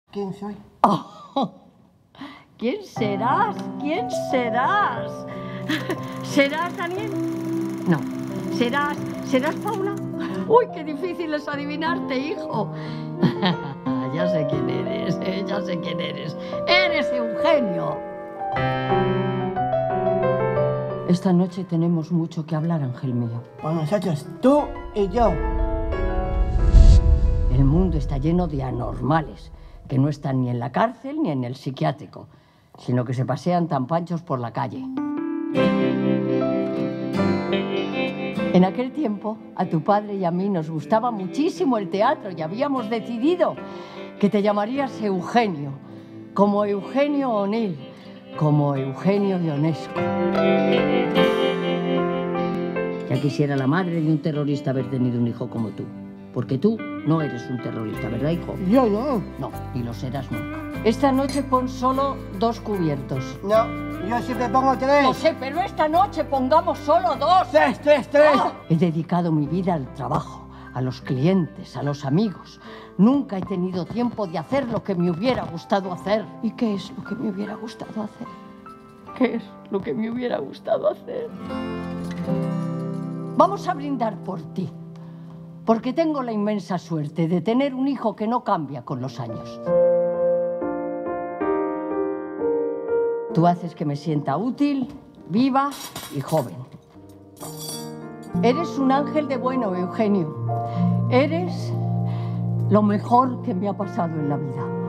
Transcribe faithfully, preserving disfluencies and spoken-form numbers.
¿Quién soy? Oh, ¿quién serás? ¿Quién serás? ¿Serás Daniel? No. ¿Serás, serás Paula? Uy, qué difícil es adivinarte, hijo. Ya sé quién eres, eh, ya sé quién eres. ¡Eres Eugenio! Esta noche tenemos mucho que hablar, ángel mío. Por nosotros, tú y yo. El mundo está lleno de anormales, que no están ni en la cárcel ni en el psiquiátrico, sino que se pasean tan panchos por la calle. En aquel tiempo, a tu padre y a mí nos gustaba muchísimo el teatro y habíamos decidido que te llamarías Eugenio, como Eugenio O'Neill, como Eugenio Ionesco. Ya quisiera la madre de un terrorista haber tenido un hijo como tú, porque tú no eres un terrorista, ¿verdad, hijo? Yo no. No, ni lo serás nunca. Esta noche pon solo dos cubiertos. No, yo siempre pongo tres. No sé, pero esta noche pongamos solo dos. Tres, tres, tres. ¡Oh! He dedicado mi vida al trabajo, a los clientes, a los amigos. Nunca he tenido tiempo de hacer lo que me hubiera gustado hacer. ¿Y qué es lo que me hubiera gustado hacer? ¿Qué es lo que me hubiera gustado hacer? Vamos a brindar por ti, porque tengo la inmensa suerte de tener un hijo que no cambia con los años. Tú haces que me sienta útil, viva y joven. Eres un ángel de bueno, Eugenio. Eres lo mejor que me ha pasado en la vida.